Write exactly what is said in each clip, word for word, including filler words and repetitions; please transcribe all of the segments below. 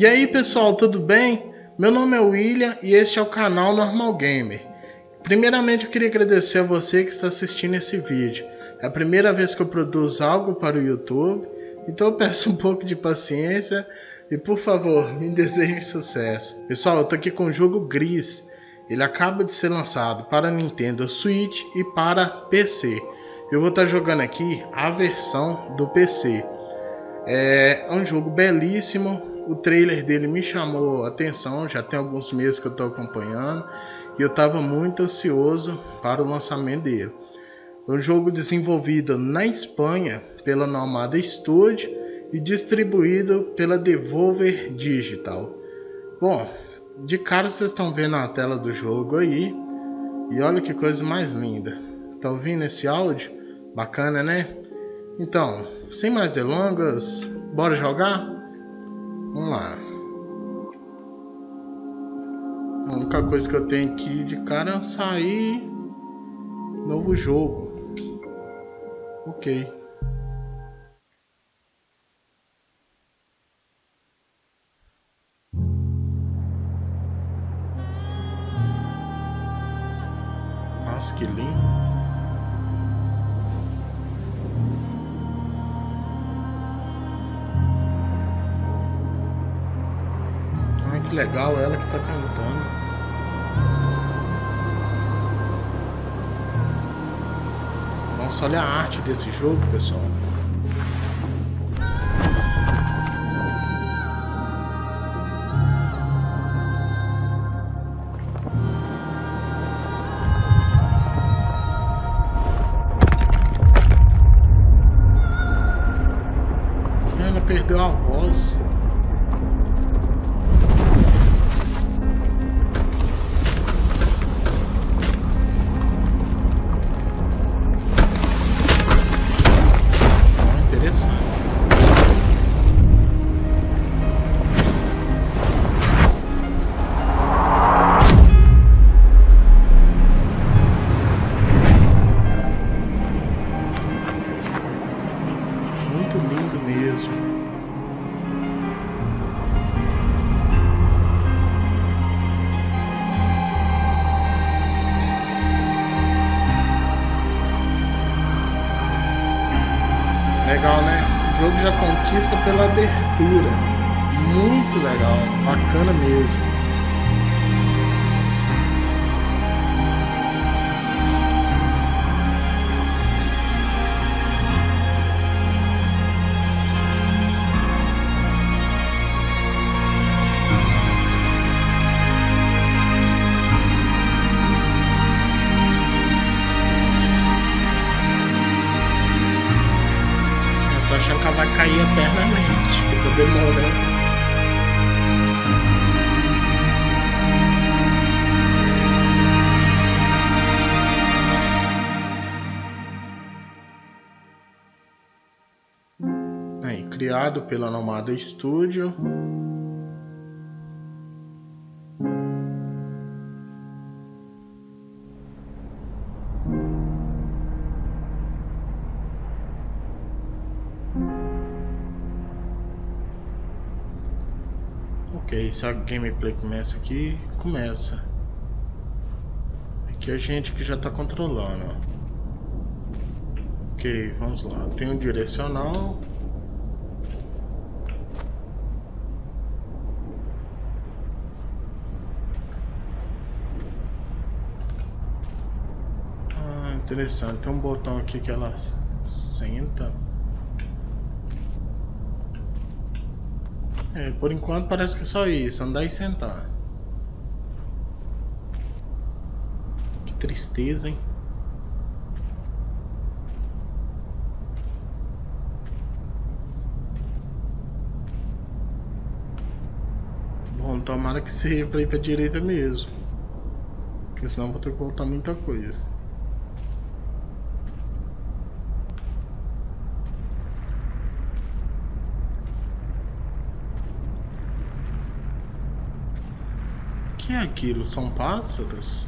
E aí pessoal, tudo bem? Meu nome é William e este é o canal Normal Gamer. Primeiramente eu queria agradecer a você que está assistindo esse vídeo. É a primeira vez que eu produzo algo para o YouTube, então eu peço um pouco de paciência e por favor, me desejem sucesso. Pessoal, eu tô aqui com o jogo Gris. Ele acaba de ser lançado para Nintendo Switch e para P C. Eu vou estar jogando aqui a versão do P C. É um jogo belíssimo. O trailer dele me chamou a atenção, já tem alguns meses que eu estou acompanhando e eu estava muito ansioso para o lançamento dele. É um jogo desenvolvido na Espanha pela Nomada Studio e distribuído pela Devolver Digital. Bom, de cara vocês estão vendo a tela do jogo aí e olha que coisa mais linda. Tá ouvindo esse áudio? Bacana, né? Então, sem mais delongas, bora jogar? Vamos lá. A única coisa que eu tenho aqui de cara é sair novo jogo. Ok. Nossa, que lindo. Que legal, ela que tá cantando. Nossa, olha a arte desse jogo, pessoal. Ela perdeu a voz. Muito lindo mesmo. Legal, né? O jogo já conquista pela abertura. Muito legal, bacana mesmo. Tô achando que ela vai cair eternamente, que tô demorando. Aí, criado pela Nomada Studio. Ok, se a gameplay começa aqui, começa. Aqui é a gente que já está controlando. Ok, vamos lá. Tem um direcional. Ah, interessante. Tem um botão aqui que ela senta. É, por enquanto parece que é só isso, andar e sentar. Que tristeza, hein? Bom, tomara que seja pra ir pra direita mesmo. Porque senão eu vou ter que voltar muita coisa. O que é aquilo? São pássaros?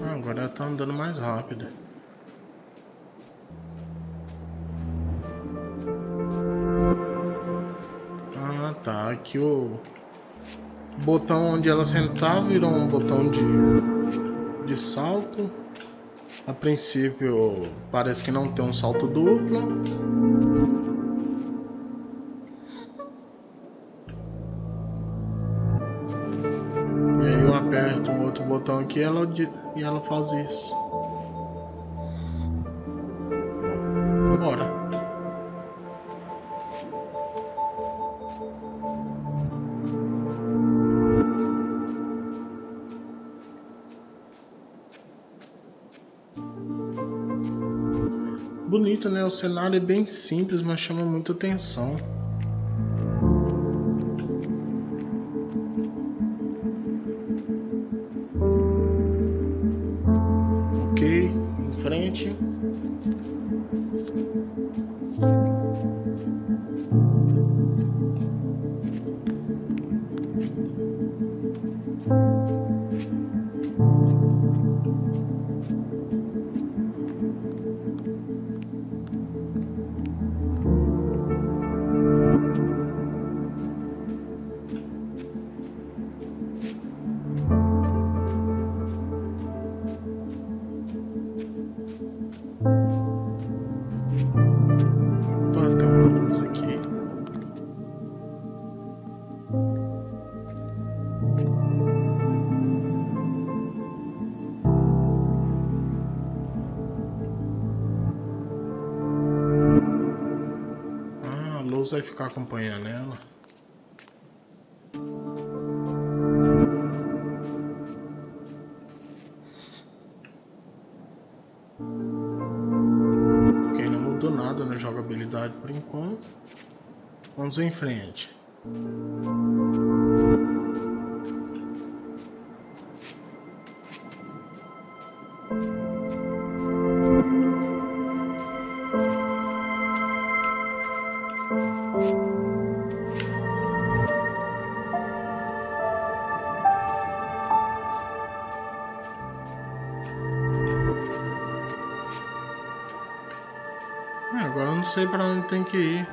Ah, agora ela tá andando mais rápido. Ah, tá. Aqui o botão onde ela sentava virou um botão de, de salto. A princípio parece que não tem um salto duplo. E aí eu aperto um outro botão aqui e ela, e ela faz isso. Bora. Bonito, né? O cenário é bem simples, mas chama muita atenção. Ok, em frente. Vai ficar acompanhando ela. Ok, não mudou nada na jogabilidade por enquanto. Vamos em frente. Agora eu não sei para onde tem que ir.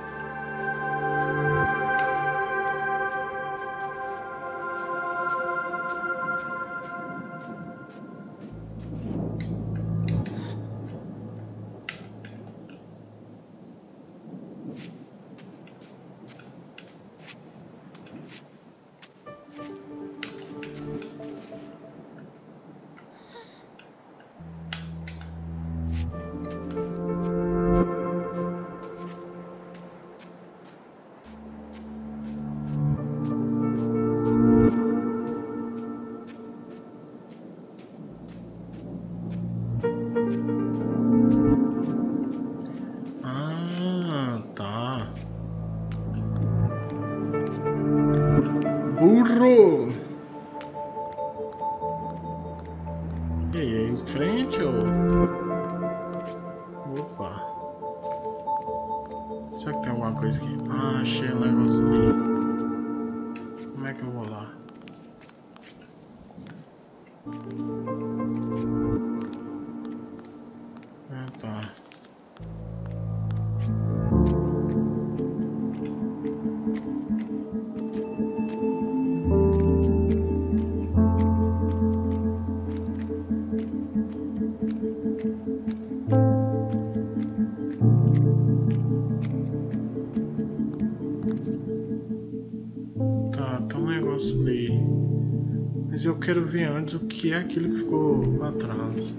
Burro! E aí, em frente ou... Opa! Será que tem alguma coisa aqui? Ah, achei um negócio ali. Como é que eu vou lá? Ah, tá. Ali. Mas eu quero ver antes o que é aquilo que ficou para trás.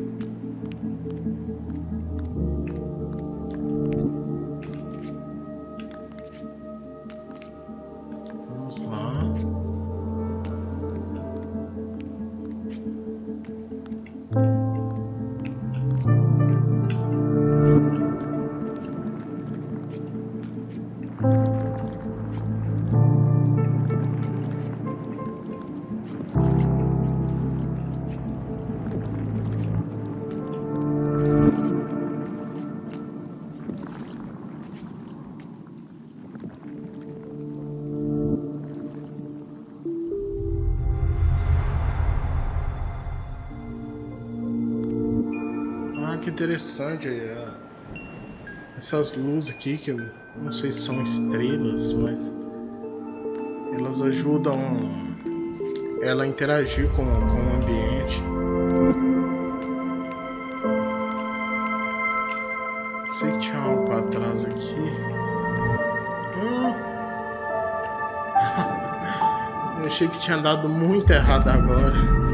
Vamos lá. que interessante. É, essas luzes aqui, que eu não sei se são estrelas, mas elas ajudam ela a interagir com, com o ambiente. Não sei que tinha algo para trás aqui. Hum. Eu achei que tinha dado muito errado agora.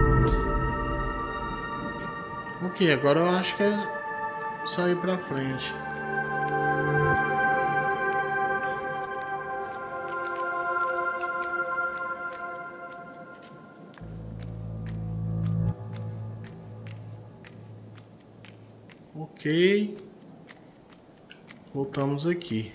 Ok, agora eu acho que é só ir pra frente. Ok. Voltamos aqui.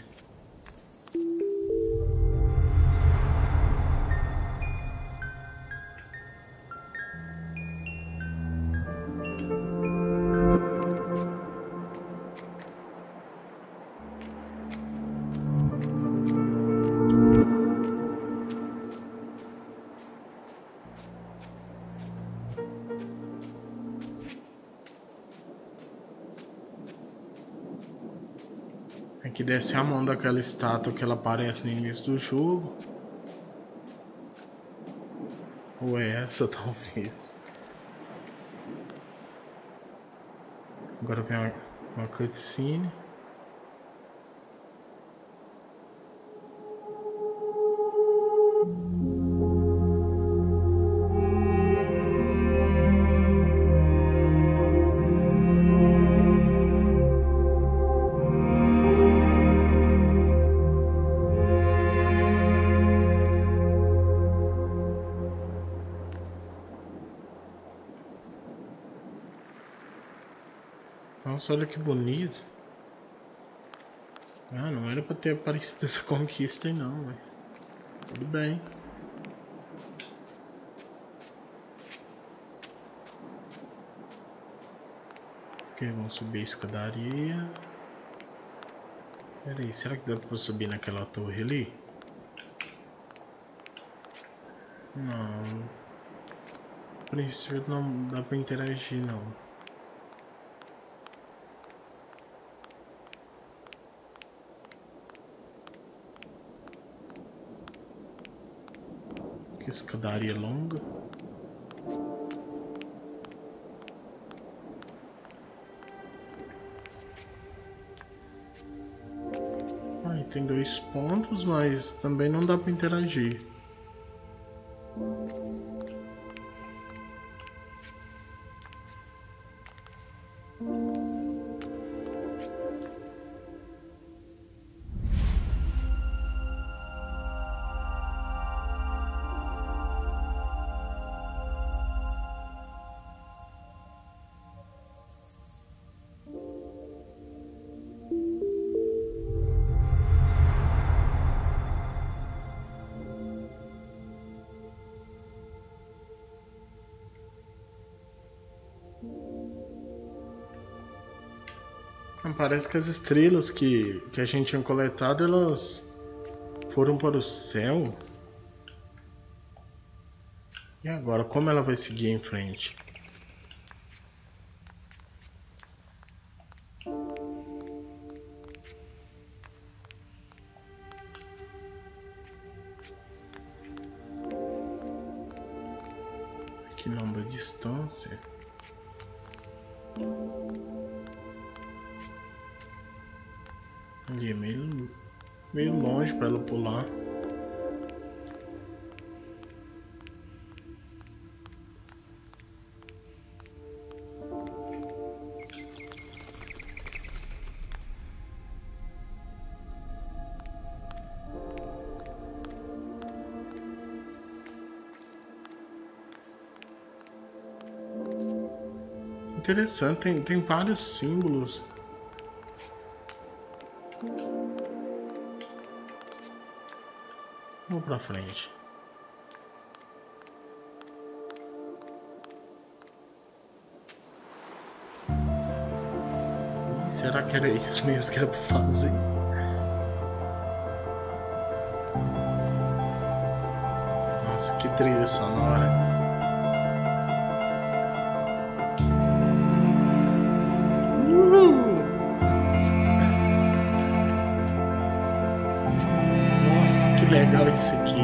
Aqui desce a mão daquela estátua que ela aparece no início do jogo. Ou é essa, talvez. Agora vem uma, uma cutscene. Nossa, olha que bonito. Ah, não era pra ter aparecido essa conquista aí não, mas tudo bem. Ok, vamos subir a escadaria. Pera aí, será que dá pra subir naquela torre ali? Não. Por isso não dá pra interagir não. Que escadaria longa. Ah, tem dois pontos, mas também não dá para interagir. Parece que as estrelas que, que a gente tinha coletado, elas foram para o céu. E agora, como ela vai seguir em frente? Que número de distância? Ali é meio, meio longe para ela pular. Interessante, tem, tem vários símbolos. Vamos pra frente. E será que era isso mesmo que era pra fazer? Nossa, que trilha sonora. legal isso aqui.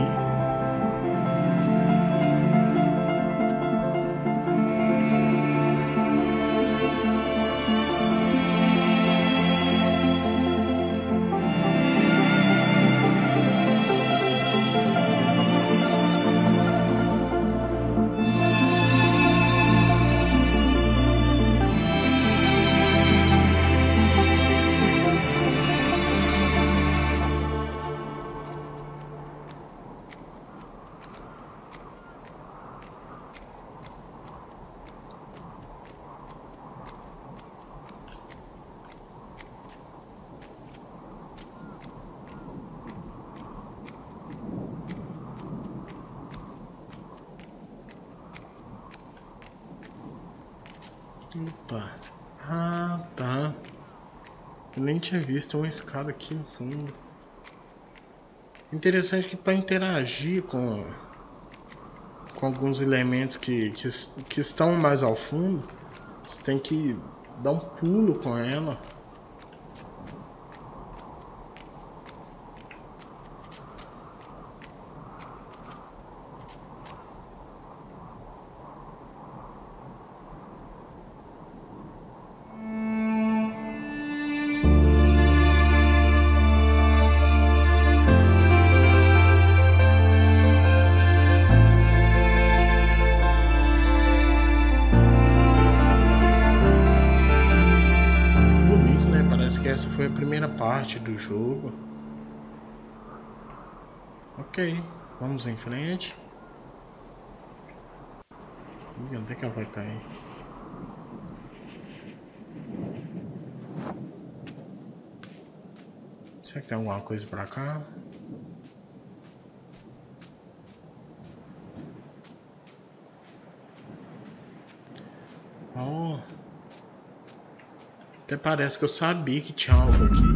Opa, ah tá, eu nem tinha visto uma escada aqui no fundo. Interessante que para interagir com, com alguns elementos que, que, que estão mais ao fundo, você tem que dar um pulo com ela. Essa foi a primeira parte do jogo. Ok, vamos em frente. Ih, onde é que ela vai cair? Será que tem alguma coisa pra cá? Oh. Até parece que eu sabia que tinha algo aqui.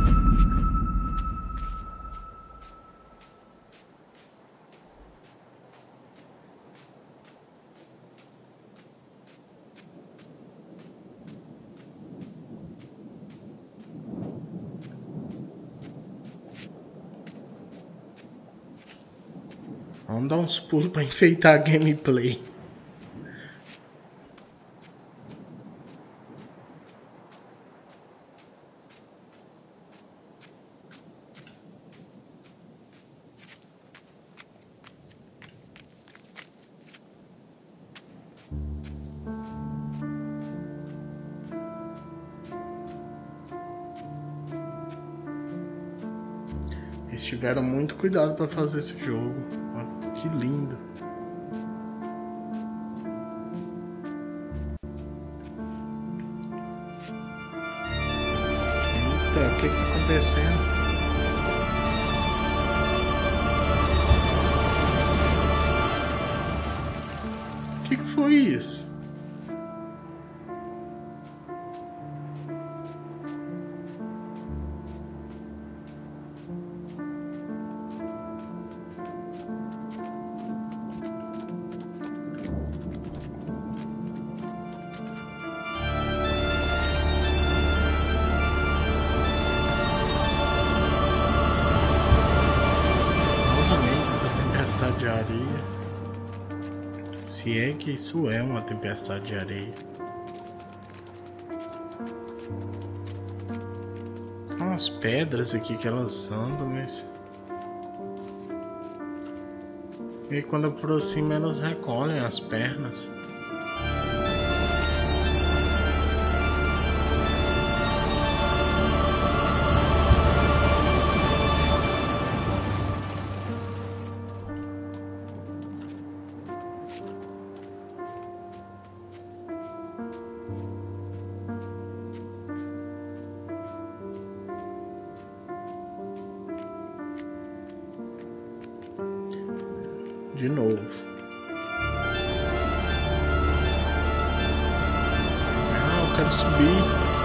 Vamos dar uns pulos para enfeitar a gameplay. Eles tiveram muito cuidado para fazer esse jogo. Olha, que lindo. Eita, o que que tá acontecendo? O que que foi isso? De areia, se é que isso é uma tempestade de areia. Há umas pedras aqui que elas andam, mas e quando aproxima elas recolhem as pernas. De novo. Ah, eu quero subir.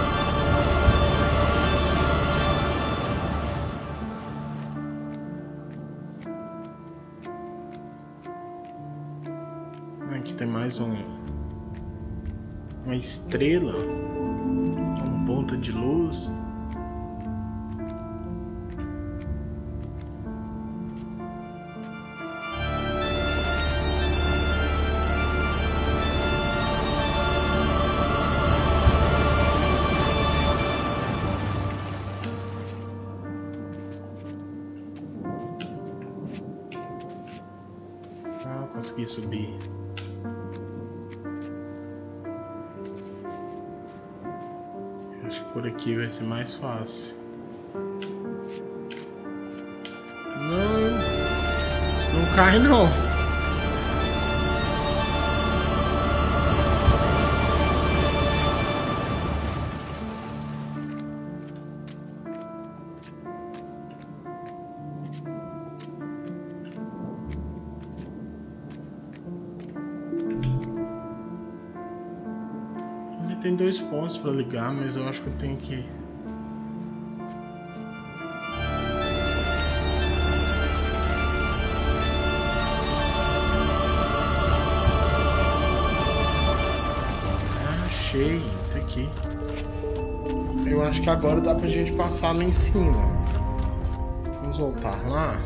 Aqui tem mais um, uma estrela, uma ponta de luz. aqui subir. Acho que por aqui vai ser mais fácil. Não, não cai não. Tem dois pontos para ligar, mas eu acho que eu tenho que... Ah, achei, tá aqui. Eu acho que agora dá pra gente passar lá em cima. Vamos voltar lá.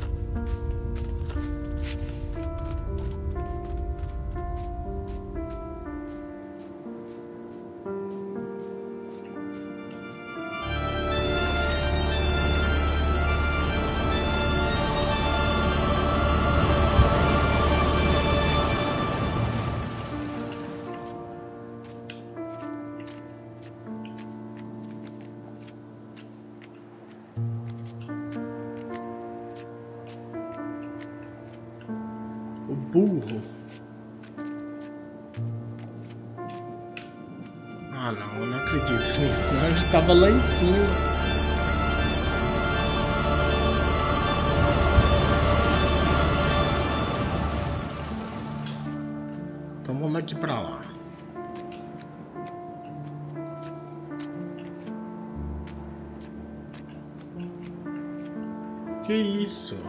Burro. Ah não, eu não acredito nisso, não, eu já tava lá em cima. Então vamos daqui pra lá. Que isso?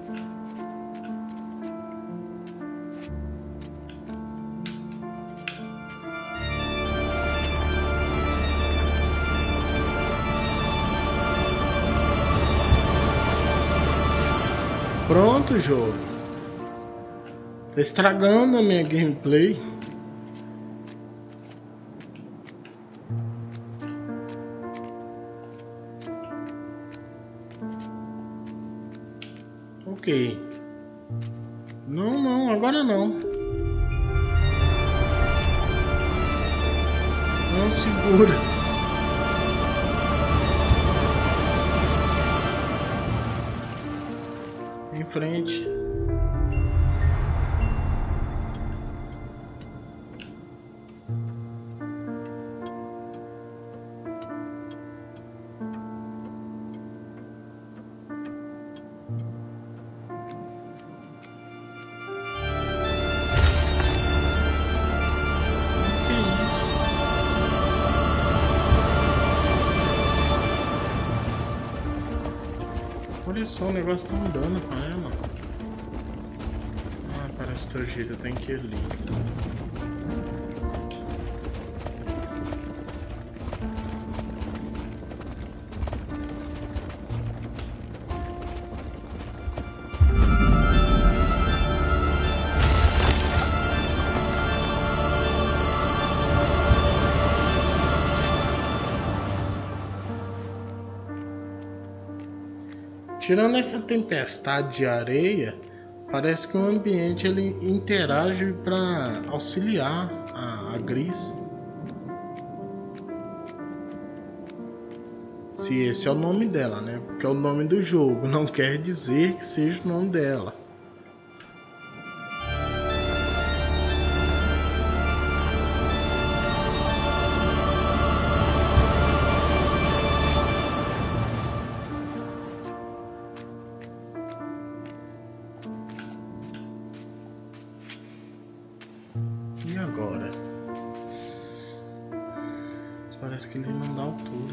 Pronto, jogo. Tá estragando a minha gameplay. Ok. Não, não, agora não. Não segura. Em frente. Olha só, o negócio tá andando com ela. Ah, parece que o jeito tem que ir ali. Tirando essa tempestade de areia, parece que o ambiente ele interage para auxiliar a, a Gris. Se esse é o nome dela, né? Porque é o nome do jogo, não quer dizer que seja o nome dela. E agora? Parece que ele não dá altura.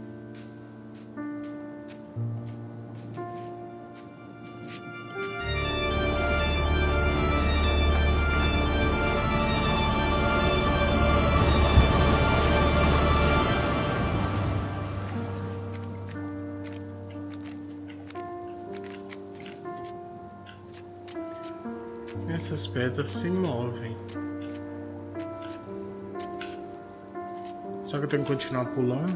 Essas pedras se movem. Só que eu tenho que continuar pulando.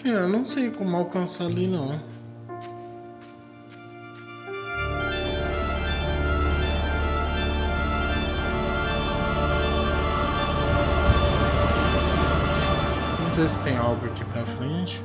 Eu não sei como alcançar ali não. Não sei se tem algo aqui pra frente.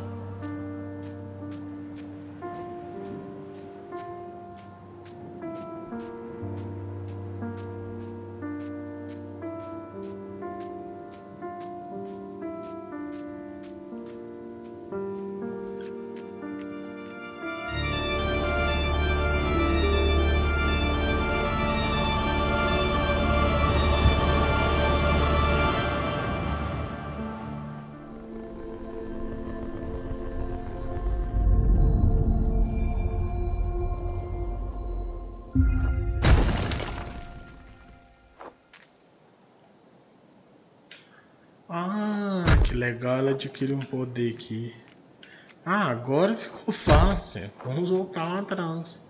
Ah, que legal, ela adquire um poder aqui. Ah, agora ficou fácil. Vamos voltar lá atrás.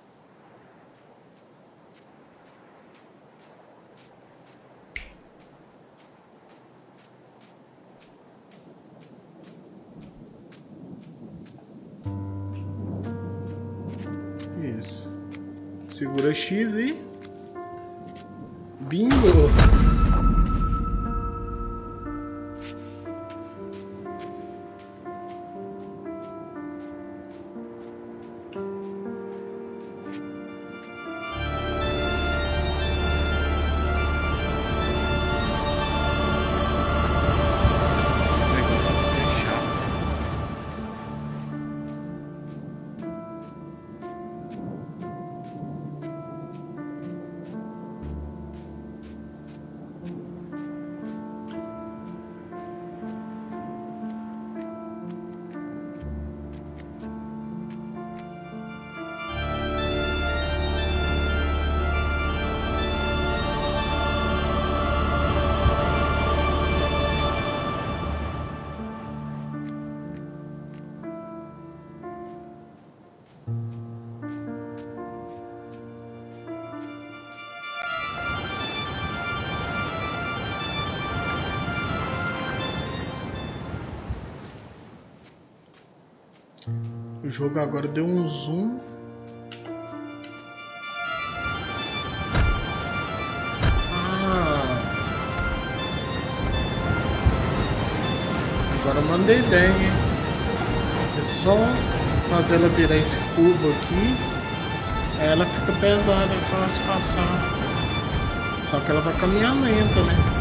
Isso. Segura X e... Bingo! O jogo agora deu um zoom. Ah, agora eu mandei bem, hein? É só fazer ela virar esse cubo aqui. Aí ela fica pesada, é fácil passar. Só que ela vai caminhar lenta, né?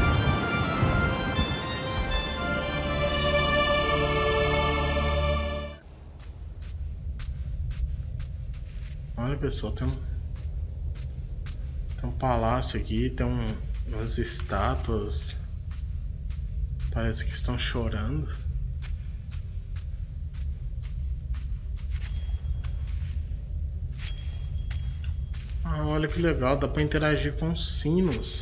Olha, pessoal, tem um, tem um palácio aqui, tem um, umas estátuas, parece que estão chorando. Ah, olha que legal, dá para interagir com os sinos.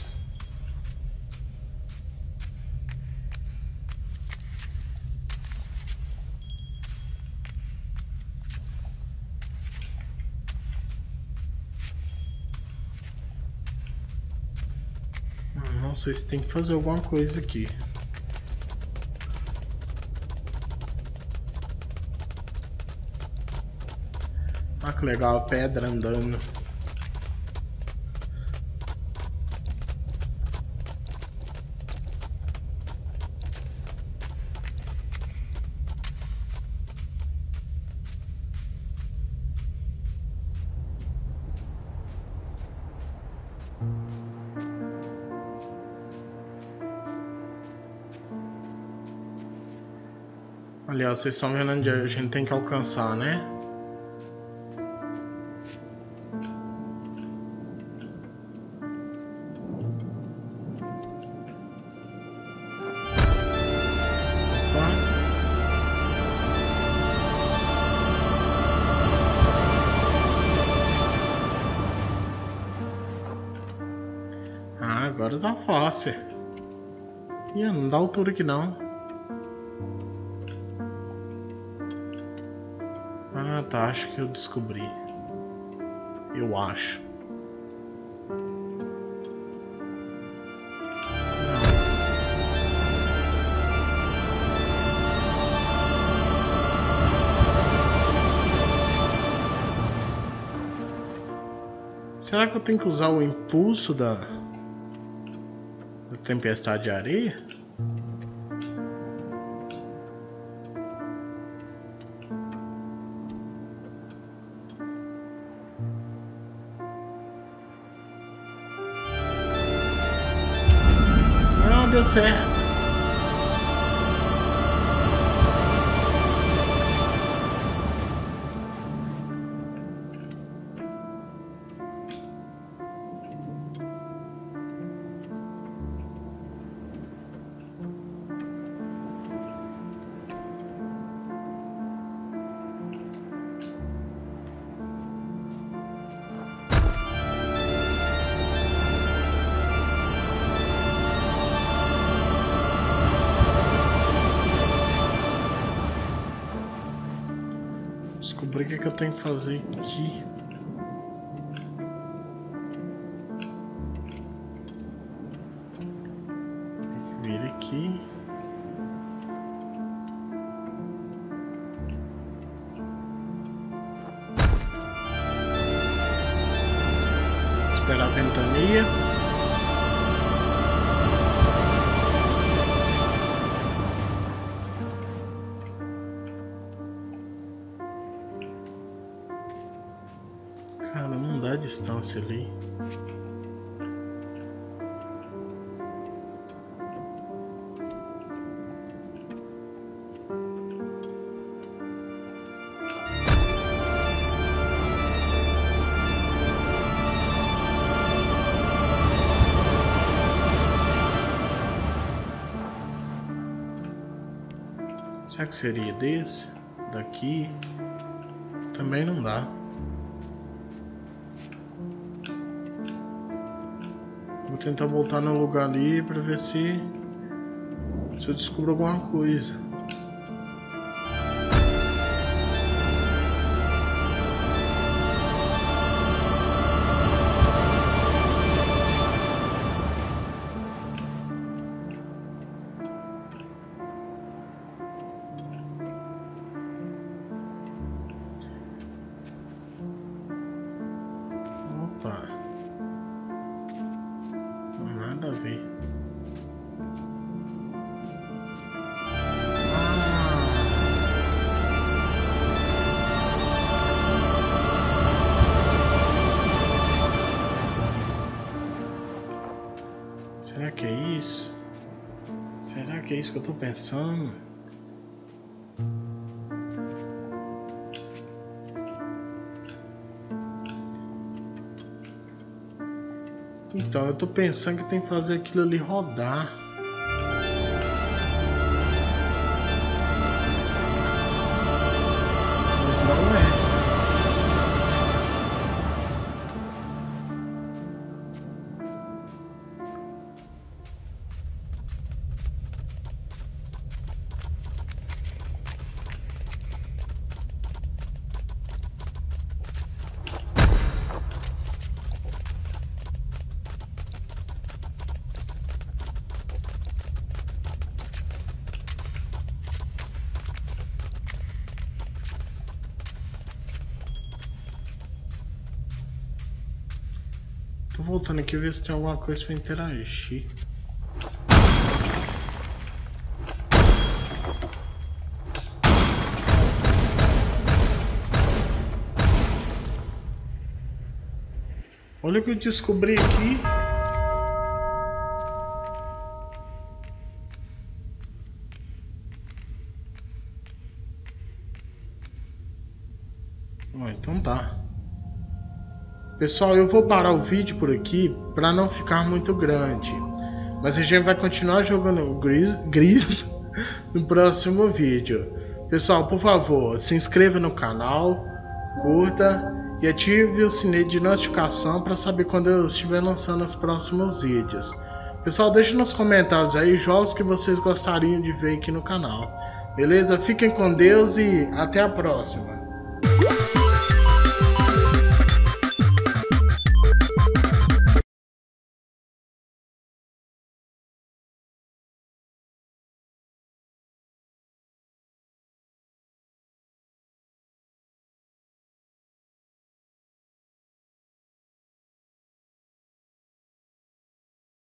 Não sei se tem que fazer alguma coisa aqui. Ah, que legal, a pedra andando. Aliás, vocês estão vendo onde a gente tem que alcançar, né? Opa. Ah, agora tá fácil. Ih, não dá altura aqui não. Ah, tá, acho que eu descobri. Eu acho. Não. Será que eu tenho que usar o impulso da, da tempestade de areia? Não, deu certo. Descobri o que, que eu tenho que fazer aqui. Tem que vir aqui. Esperar a ventania. Cara, não dá distância ali. Será que seria desse? Daqui? Também não dá. Vou tentar voltar no lugar ali pra ver se, se eu descubro alguma coisa. Opa. Nada a ver. Ah. Será que é isso? Será que é isso que eu tô pensando? Então, eu tô pensando que tem que fazer aquilo ali rodar. Mas não é. Tô voltando aqui ver se tem alguma coisa pra interagir. Olha o que eu descobri aqui. Oh, então tá. Pessoal, eu vou parar o vídeo por aqui para não ficar muito grande. Mas a gente vai continuar jogando Gris, Gris no próximo vídeo. Pessoal, por favor, se inscreva no canal, curta e ative o sininho de notificação para saber quando eu estiver lançando os próximos vídeos. Pessoal, deixe nos comentários aí jogos que vocês gostariam de ver aqui no canal. Beleza? Fiquem com Deus e até a próxima.